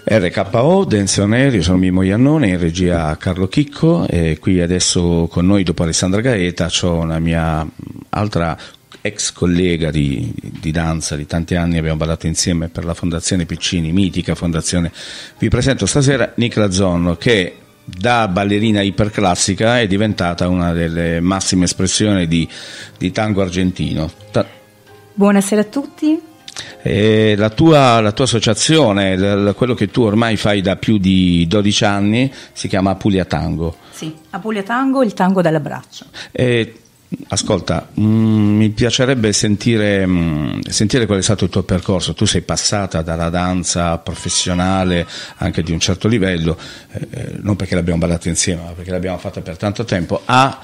RKO, Dance On Air, io sono Mimmo Iannone, in regia Carlo Chicco, e qui adesso con noi, dopo Alessandra Gaeta, c'ho una mia altra ex collega di danza di tanti anni, abbiamo ballato insieme per la Fondazione Piccini, mitica fondazione. Vi presento stasera Nicla Zonno, che da ballerina iperclassica è diventata una delle massime espressioni di tango argentino. Buonasera a tutti. La tua associazione, quello che tu ormai fai da più di 12 anni, si chiama Apulia Tango. Sì, Apulia Tango, il tango dell'abbraccio. Ascolta, mi piacerebbe sentire qual è stato il tuo percorso. Tu sei passata dalla danza professionale, anche di un certo livello, non perché l'abbiamo ballata insieme, ma perché l'abbiamo fatta per tanto tempo, a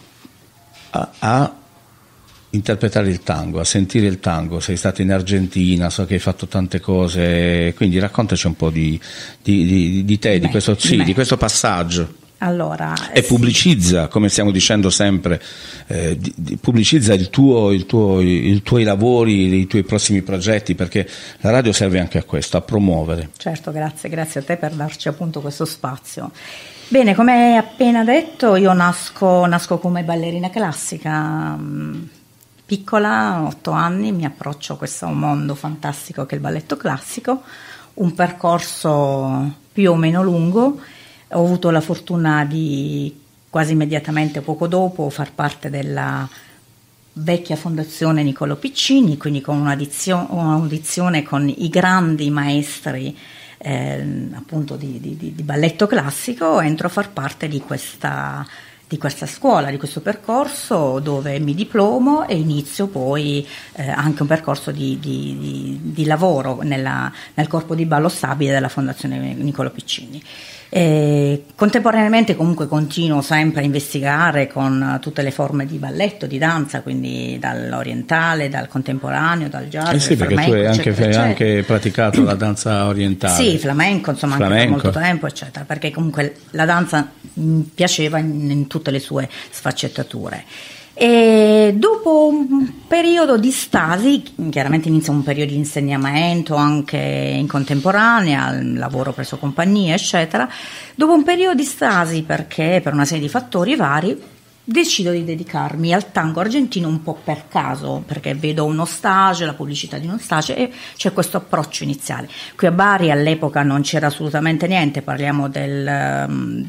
interpretare il tango, a sentire il tango. Sei stata in Argentina, so che hai fatto tante cose, quindi raccontaci un po' di te, di questo passaggio. Allora, e pubblicizza, come stiamo dicendo sempre, pubblicizza i tuoi lavori, i tuoi prossimi progetti, perché la radio serve anche a questo, a promuovere. Certo, grazie a te per darci appunto questo spazio. Bene, come hai appena detto, io nasco come ballerina classica. Piccola, 8 anni, mi approccio a questo mondo fantastico che è il balletto classico, un percorso più o meno lungo. Ho avuto la fortuna di quasi immediatamente, poco dopo, far parte della vecchia fondazione Niccolò Piccini, quindi con un'audizione con i grandi maestri appunto di balletto classico. Entro a far parte di questa scuola, di questo percorso, dove mi diplomo e inizio poi anche un percorso di lavoro nel corpo di ballo stabile della Fondazione Niccolò Piccini. Contemporaneamente comunque continuo sempre a investigare con tutte le forme di balletto, di danza, quindi dall'orientale, dal contemporaneo, dal jazz, sì, perché tu hai anche praticato la danza orientale. Sì, flamenco, insomma, anche per molto tempo, eccetera, perché comunque la danza mi piaceva in tutte le sue sfaccettature. E dopo un periodo di stasi, chiaramente inizia un periodo di insegnamento anche in contemporanea, lavoro presso compagnie, eccetera. Dopo un periodo di stasi, perché per una serie di fattori vari, decido di dedicarmi al tango argentino un po' per caso, perché vedo uno stage, la pubblicità di uno stage, e c'è questo approccio iniziale. Qui a Bari all'epoca non c'era assolutamente niente, parliamo del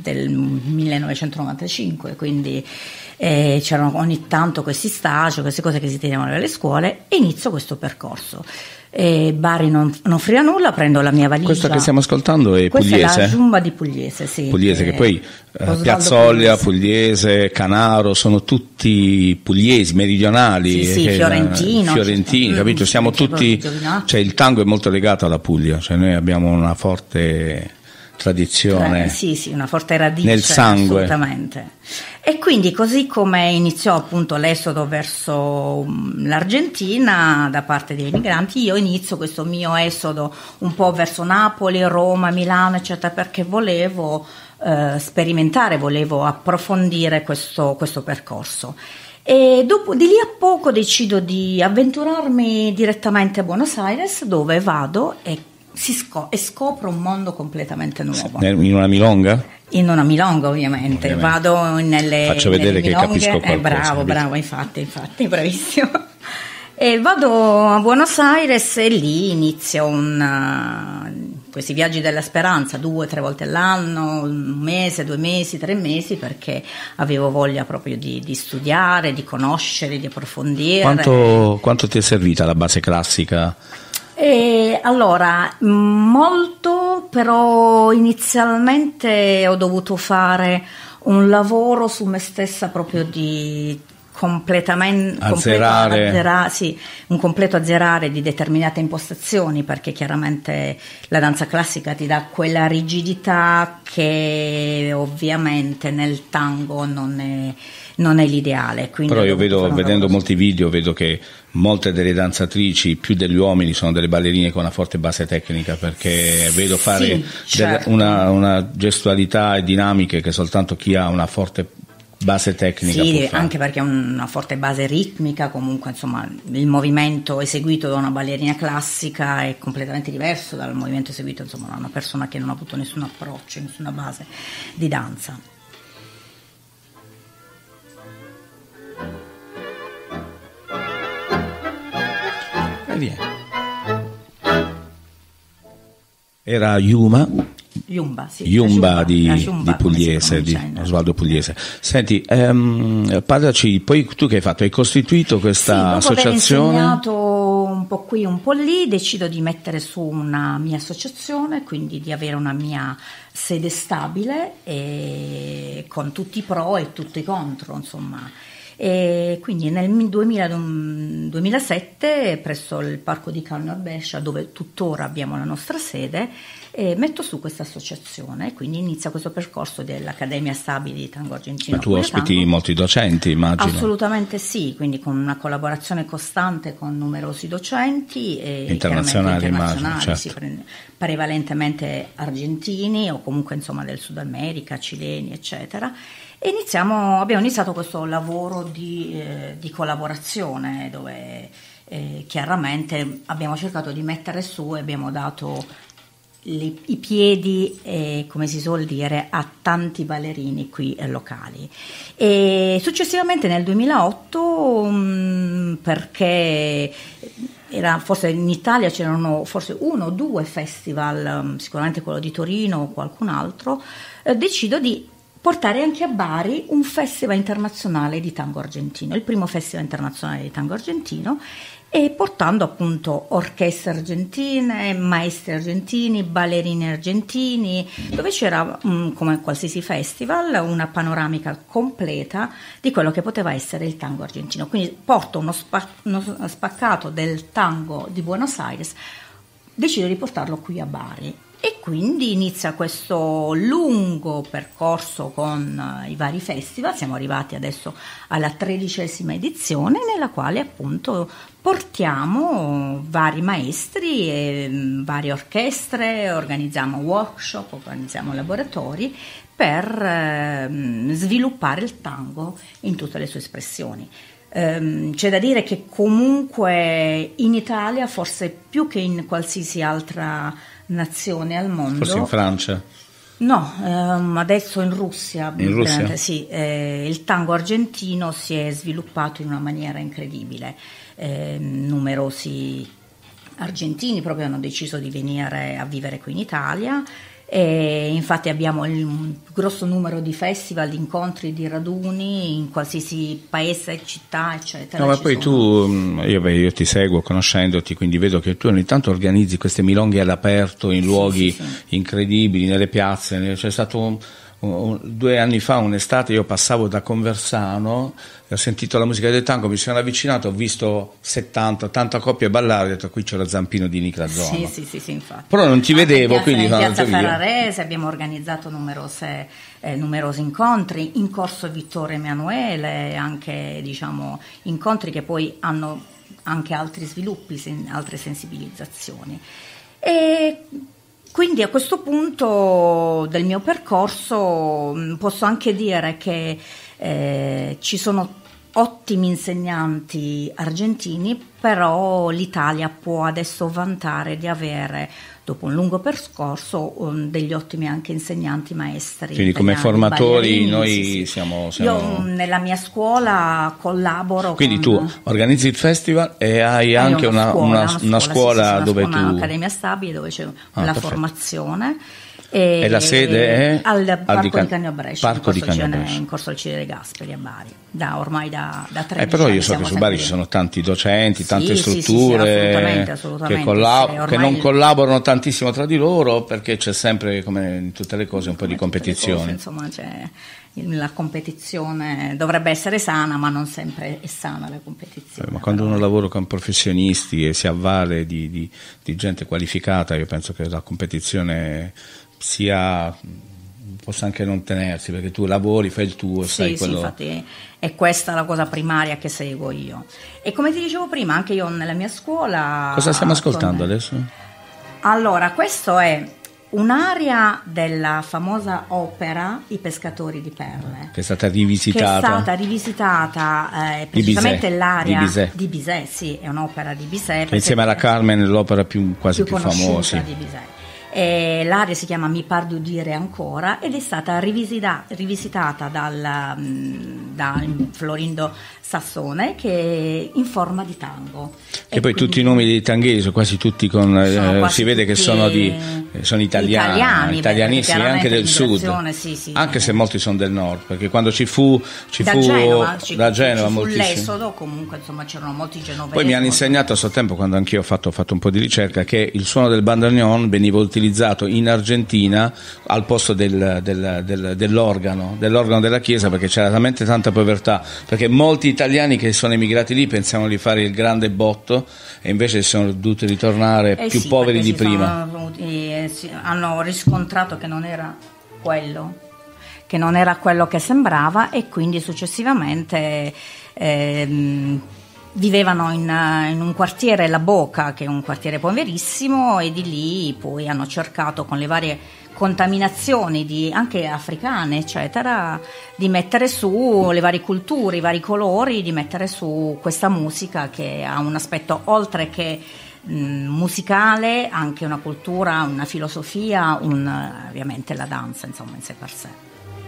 1995, quindi c'erano ogni tanto questi stage, queste cose che si tenevano nelle scuole, e inizio questo percorso. Bari non offriva nulla, prendo la mia valigia. Questa che stiamo ascoltando è Questa Pugliese? È la Giumba di Pugliese, sì. Pugliese, che poi Piazzolla, Pugliese, Canaro, sono tutti pugliesi, meridionali. Sì, fiorentini, capito? Siamo tutti, cioè il tango è molto legato alla Puglia, cioè noi abbiamo una forte tradizione, sì, una forte radice nel sangue, assolutamente. E quindi, così come iniziò appunto l'esodo verso l'Argentina da parte degli emigranti, io inizio questo mio esodo un po' verso Napoli, Roma, Milano, eccetera, perché volevo sperimentare, volevo approfondire questo percorso. E dopo di lì a poco decido di avventurarmi direttamente a Buenos Aires, dove vado e scopro un mondo completamente nuovo. In una milonga? In una milonga, ovviamente. Vado Faccio vedere che capisco qualcosa. Bravo, infatti, bravissimo. E vado a Buenos Aires e lì inizio questi viaggi della speranza, 2-3 volte all'anno, 1 mese, 2 mesi, 3 mesi, perché avevo voglia proprio di studiare, di conoscere, di approfondire. Quanto ti è servita la base classica? Allora, molto, però inizialmente ho dovuto fare un lavoro su me stessa, proprio di un completo azzerare di determinate impostazioni, perché chiaramente la danza classica ti dà quella rigidità che ovviamente nel tango non è l'ideale. Però io vedendo molti video, vedo che molte delle danzatrici, più degli uomini, sono delle ballerine con una forte base tecnica, perché vedo fare certo, una gestualità e dinamiche che soltanto chi ha una forte base tecnica. Sì, anche perché ha una forte base ritmica, comunque insomma il movimento eseguito da una ballerina classica è completamente diverso dal movimento eseguito insomma da una persona che non ha avuto nessun approccio, nessuna base di danza. Era Yumba di Pugliese, di Osvaldo Pugliese. Senti, parlaci, poi tu che hai fatto? Hai costituito questa associazione? Dopo aver insegnato un po' qui, un po' lì, decido di mettere su una mia associazione, quindi di avere una mia sede stabile e con tutti i pro e tutti i contro, insomma. E quindi nel 2007 presso il parco di Calno Brescia, dove tuttora abbiamo la nostra sede, metto su questa associazione e quindi inizia questo percorso dell'Accademia Stabile di Tango Argentino. Ma tu ospiti molti docenti, immagino? Assolutamente sì, quindi con una collaborazione costante con numerosi docenti internazionali, immagino, certo. Sì, prevalentemente argentini o comunque insomma del Sud America, cileni, eccetera. E abbiamo iniziato questo lavoro di collaborazione dove chiaramente abbiamo cercato di mettere su e abbiamo dato i piedi, come si suol dire, a tanti ballerini qui locali. E successivamente nel 2008, perché forse in Italia c'erano forse 1 o 2 festival, sicuramente quello di Torino o qualcun altro, decido di portare anche a Bari un festival internazionale di tango argentino, il primo festival internazionale di tango argentino, e portando appunto orchestre argentine, maestri argentini, ballerini argentini, dove c'era, come qualsiasi festival, una panoramica completa di quello che poteva essere il tango argentino. Quindi porto uno spaccato del tango di Buenos Aires, decido di portarlo qui a Bari. E quindi inizia questo lungo percorso con i vari festival. Siamo arrivati adesso alla 13ª edizione, nella quale appunto portiamo vari maestri e varie orchestre, organizziamo workshop, organizziamo laboratori per sviluppare il tango in tutte le sue espressioni. C'è da dire che comunque in Italia, forse più che in qualsiasi altra nazione al mondo, forse in Francia? No, adesso in Russia, sì, il tango argentino si è sviluppato in una maniera incredibile. Numerosi argentini proprio hanno deciso di venire a vivere qui in Italia. E infatti abbiamo un grosso numero di festival, di incontri, di raduni in qualsiasi paese, città, eccetera. No, ma poi io ti seguo conoscendoti, quindi vedo che tu ogni tanto organizzi queste milonghe all'aperto in luoghi incredibili, nelle piazze. C'è stato 2 anni fa, un'estate, io passavo da Conversano, ho sentito la musica del tango, mi sono avvicinato, ho visto 70-80 coppie ballare, ho detto qui c'è lo zampino di Nicla Zono. Sì, infatti. Però non ti vedevo, quindi in piazza Ferrarese abbiamo organizzato numerosi incontri, in Corso Vittorio Emanuele, anche diciamo incontri che poi hanno anche altri sviluppi, altre sensibilizzazioni. E quindi a questo punto del mio percorso posso anche dire che ci sono ottimi insegnanti argentini, però l'Italia può adesso vantare di avere, dopo un lungo percorso, degli ottimi anche insegnanti maestri. Quindi come formatori noi siamo... Io nella mia scuola collaboro. Quindi tu organizzi il festival e hai anche una scuola dove tu... Un'accademia stabile dove c'è la formazione. E la sede è al Parco di Canio Brescia, in Corso Alcide De Gasperi a Bari, ormai da 13 anni. Però io so che su Bari ci sono tanti docenti, tante strutture assolutamente, che non collaborano tantissimo tra di loro, perché c'è sempre, come in tutte le cose, un po' di competizione. Insomma, la competizione dovrebbe essere sana, ma non sempre è sana la competizione. Ma quando uno lavora con professionisti e si avvale di gente qualificata, io penso che la competizione possa anche non tenersi, perché tu lavori, fai il tuo, sai quello. Sì, infatti è questa la cosa primaria che seguo io. E come ti dicevo prima, anche io nella mia scuola... Cosa stiamo ascoltando adesso? Allora, questo è un'area della famosa opera I pescatori di perle, che è stata rivisitata, precisamente l'area di Bizet, sì, è un'opera di Bizet, che insieme alla Carmen è l'opera quasi più famosa di Bizet. L'area si chiama Mi par d'udire ancora ed è stata rivisitata da Florindo Sassone, che è in forma di tango. E poi tutti i nomi dei tangheri sono quasi tutti si vede che sono italianissimi, anche del sud, sì, anche se molti sono del nord, perché quando ci fu da Genova moltissimi. L'esodo, comunque insomma c'erano molti genovesi. Poi mi hanno insegnato a suo tempo, quando anch'io ho fatto un po' di ricerca, che il suono del bandoneon veniva utilizzato in Argentina al posto dell'organo della chiesa, perché c'era talmente tanta povertà, perché molti italiani che sono emigrati lì pensavano di fare il grande botto e invece sono dovuti ritornare più poveri di prima. Hanno riscontrato che non era quello che sembrava, e quindi successivamente vivevano in un quartiere, La Boca, che è un quartiere poverissimo, e di lì poi hanno cercato, con le varie contaminazioni anche africane eccetera, di mettere su le varie culture, i vari colori, di mettere su questa musica che ha un aspetto oltre che musicale, anche una cultura, una filosofia, ovviamente la danza insomma in sé per sé.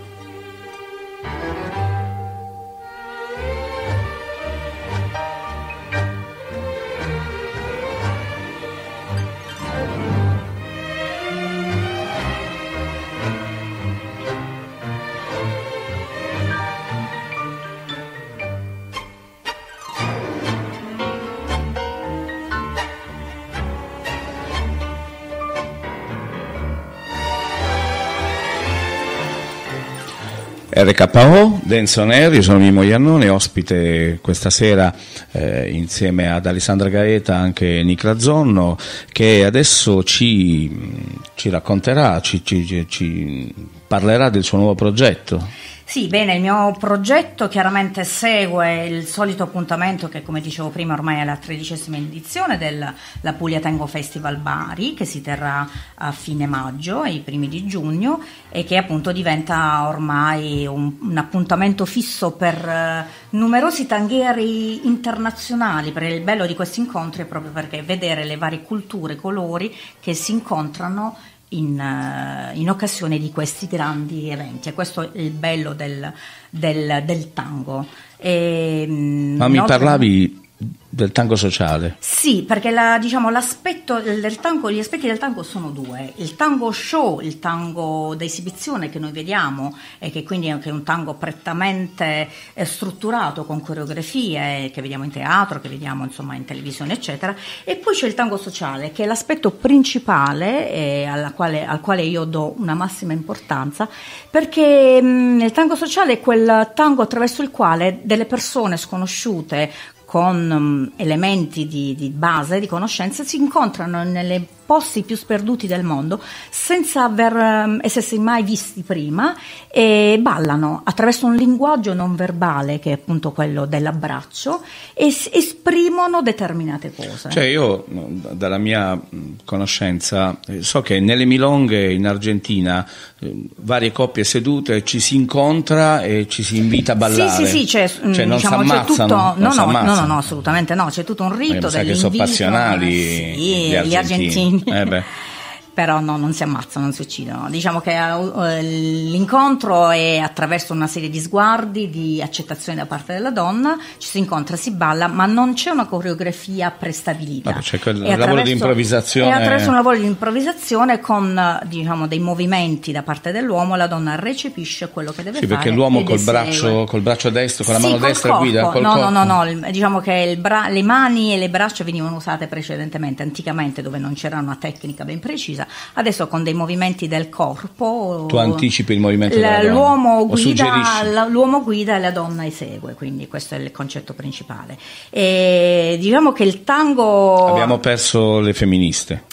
RKO, Dance on Air, io sono Mimmo Iannone, ospite questa sera insieme ad Alessandra Gaeta anche Nicla Zonno, che adesso ci racconterà, ci parlerà del suo nuovo progetto. Sì, bene, il mio progetto chiaramente segue il solito appuntamento che, come dicevo prima, ormai è la 13ª edizione della Puglia Tango Festival Bari, che si terrà a fine maggio, ai primi di giugno, e che appunto diventa ormai un appuntamento fisso per numerosi tangheri internazionali. Perché il bello di questi incontri è proprio perché vedere le varie culture, colori che si incontrano in occasione di questi grandi eventi, e questo è il bello del tango. Ma mi parlavi del tango sociale? Sì, perché l'aspetto del tango, gli aspetti del tango sono due: il tango show, il tango da esibizione che noi vediamo, e che quindi è anche un tango prettamente strutturato, con coreografie che vediamo in teatro, che vediamo insomma in televisione eccetera, e poi c'è il tango sociale, che è l'aspetto principale al quale io do una massima importanza, perché il tango sociale è quel tango attraverso il quale delle persone sconosciute, con elementi di base, di conoscenza, si incontrano nelle posti più sperduti del mondo senza essersi mai visti prima, e ballano attraverso un linguaggio non verbale, che è appunto quello dell'abbraccio, e esprimono determinate cose. Cioè, io dalla mia conoscenza so che nelle milonghe in Argentina varie coppie sedute ci si incontra e ci si invita a ballare. Sì, cioè non si ammazzano. No, assolutamente no, c'è tutto un rito dell'invito. Che sono passionali gli argentini. Beh. Però no, non si ammazzano, non si uccidono. Diciamo che l'incontro è attraverso una serie di sguardi, di accettazione da parte della donna, ci si incontra, si balla, ma non c'è una coreografia prestabilita. C'è quel lavoro di improvvisazione. È attraverso un lavoro di improvvisazione con dei movimenti da parte dell'uomo, la donna recepisce quello che deve fare. Sì, perché l'uomo col braccio destro, con la mano destra guida. No, diciamo che le mani e le braccia venivano usate precedentemente, anticamente, dove non c'era una tecnica ben precisa. Adesso con dei movimenti del corpo tu anticipi il movimento della donna, l'uomo guida e la donna esegue, quindi questo è il concetto principale. E diciamo che il tango... Abbiamo perso le femministe,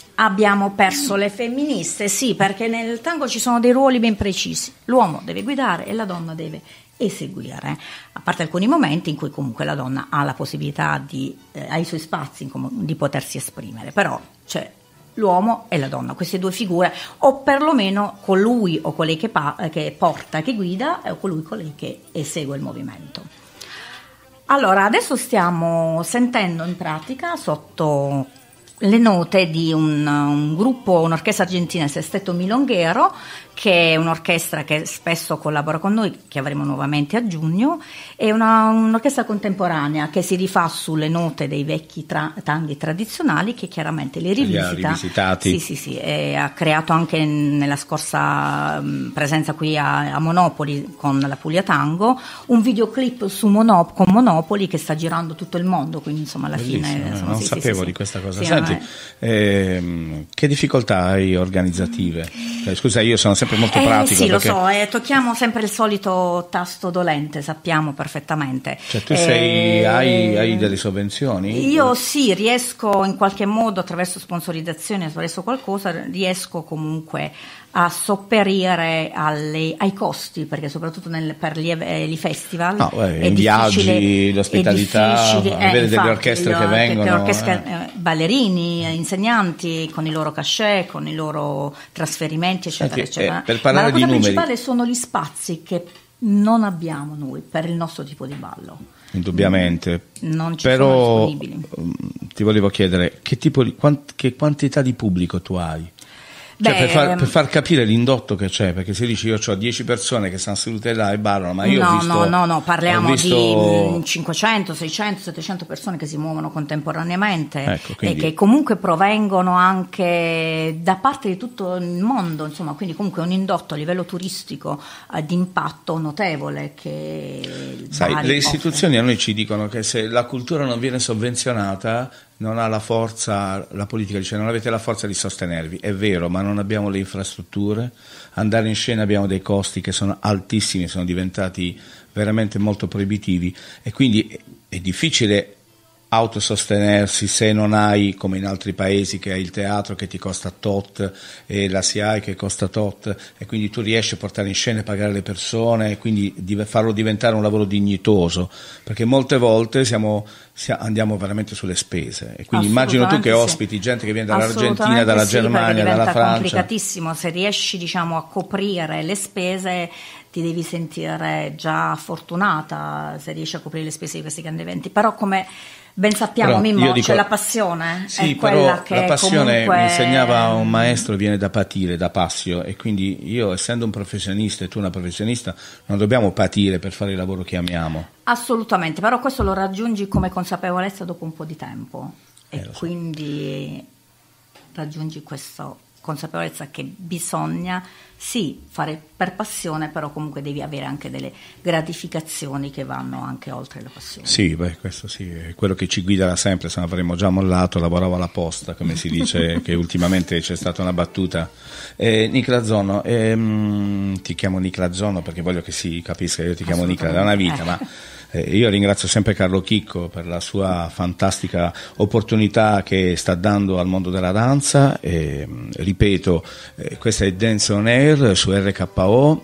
sì, perché nel tango ci sono dei ruoli ben precisi: l'uomo deve guidare e la donna deve eseguire, a parte alcuni momenti in cui comunque la donna ha la possibilità ha i suoi spazi di potersi esprimere, però c'è l'uomo e la donna, queste due figure, o perlomeno colui o colei che porta, che guida, o colei che segue il movimento. Allora, adesso stiamo sentendo in pratica sotto le note di un gruppo, un'orchestra argentina, il Sestetto Milonghero, che è un'orchestra che spesso collabora con noi, che avremo nuovamente a giugno, è un'orchestra contemporanea che si rifà sulle note dei vecchi tanghi tradizionali, che chiaramente li rivisitati. Sì, e ha creato anche nella scorsa presenza qui a Monopoli con la Puglia Tango un videoclip con Monopoli che sta girando tutto il mondo, quindi insomma alla fine insomma, non sapevo di questa cosa. Sì, Senti, che difficoltà hai organizzative? Scusa, io sono sempre molto pratico. Sì, perché... lo so, tocchiamo sempre il solito tasto dolente, sappiamo perfettamente. Cioè tu hai delle sovvenzioni? Io sì, riesco in qualche modo attraverso sponsorizzazioni, attraverso qualcosa, riesco comunque a sopperire ai costi, perché soprattutto per gli festival i viaggi, l'ospitalità, avere delle orchestre che vengono, ballerini, insegnanti con i loro cachet, con i loro trasferimenti, eccetera, eccetera. Per parlare Ma la cosa di numeri, principale sono gli spazi che non abbiamo noi per il nostro tipo di ballo. Indubbiamente, non ci sono disponibili. Ti volevo chiedere che quantità di pubblico tu hai? Cioè, per far capire l'indotto che c'è, perché se dici io ho 10 persone che stanno sedute là e ballano, ma io ho visto... No, parliamo di 500, 600, 700 persone che si muovono contemporaneamente, ecco, quindi... e che comunque provengono anche da parte di tutto il mondo, insomma, quindi comunque un indotto a livello turistico di impatto notevole che... Sai, le istituzioni a noi ci dicono che se la cultura non viene sovvenzionata non ha la forza, la politica dice non avete la forza di sostenervi, è vero, ma non abbiamo le infrastrutture, andare in scena abbiamo dei costi che sono altissimi, sono diventati veramente molto proibitivi e quindi è difficile autosostenersi se non hai, come in altri paesi, che hai il teatro che ti costa tot e la SIAE che costa tot, e quindi tu riesci a portare in scena e pagare le persone e quindi farlo diventare un lavoro dignitoso, perché molte volte andiamo veramente sulle spese, e quindi immagino tu che ospiti gente che viene dall'Argentina, dalla Germania, dalla Francia. È complicatissimo, se riesci a coprire le spese ti devi sentire già fortunata se riesci a coprire le spese di questi grandi eventi, però come ben sappiamo, Mimmo, c'è la passione, sì, è quella però che la passione comunque... mi insegnava un maestro, viene da patire, da passio, e quindi io, essendo un professionista e tu una professionista, non dobbiamo patire per fare il lavoro che amiamo. Assolutamente, però questo lo raggiungi come consapevolezza dopo un po' di tempo e quindi raggiungi questa consapevolezza che bisogna sì fare per passione, però comunque devi avere anche delle gratificazioni che vanno anche oltre la passione. Sì, questo sì, è quello che ci guida da sempre, se non avremmo già mollato, lavoravo alla posta, come si dice, che ultimamente c'è stata una battuta. Nicola Zonno, ti chiamo Nicola Zonno perché voglio che si capisca, io ti chiamo Nicola da una vita, ma io ringrazio sempre Carlo Chicco per la sua fantastica opportunità che sta dando al mondo della danza, ripeto, questa è Dance on Air su RKO,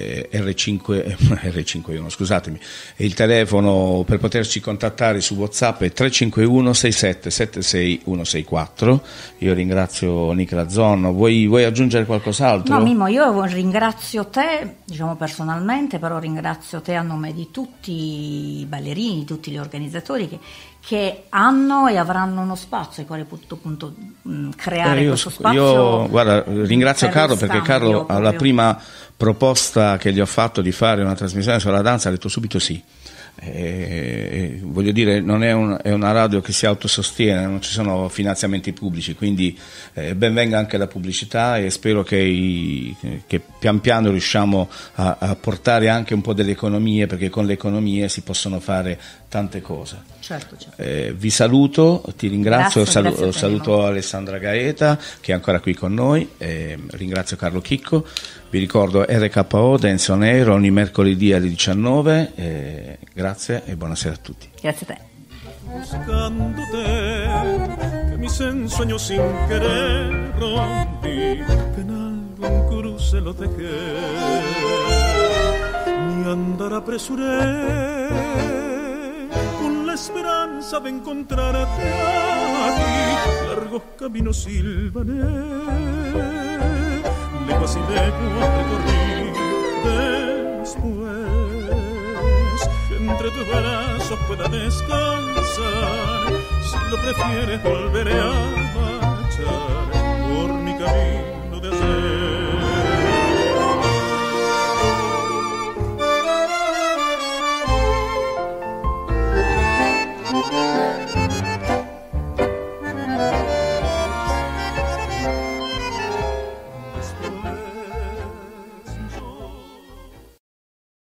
R51, scusatemi, e il telefono per poterci contattare su WhatsApp è 351 67 76 164. Io ringrazio Nicola Zonno. Vuoi aggiungere qualcos'altro? No, Mimmo, io ringrazio te, personalmente, però ringrazio te a nome di tutti i ballerini, tutti gli organizzatori che hanno e avranno uno spazio ai quali appunto creare questo spazio. Io guarda, ringrazio Carlo perché Carlo alla prima proposta che gli ho fatto di fare una trasmissione sulla danza ha detto subito sì. Voglio dire, non è una radio che si autosostiene, non ci sono finanziamenti pubblici, quindi ben venga anche la pubblicità, e spero che pian piano riusciamo a portare anche un po' delle economie, perché con le economie si possono fare tante cose. Certo. Vi saluto, ti ringrazio, grazie saluto Alessandra Gaeta che è ancora qui con noi, ringrazio Carlo Chicco. Vi ricordo RKO Dance on Air ogni mercoledì alle 19. Grazie e buonasera a tutti. Grazie a te. Buscándote, que mis ensueños sin querer rompí, que en algún cruce lo dejé, mi andar apresuré, con la esperanza de encontrarte aquí. Largos caminos silbané, leguas y leguas recorrí después, que entre tus brazos pueda descansar. Si lo prefieres volveré a marchar por mi camino de ayer.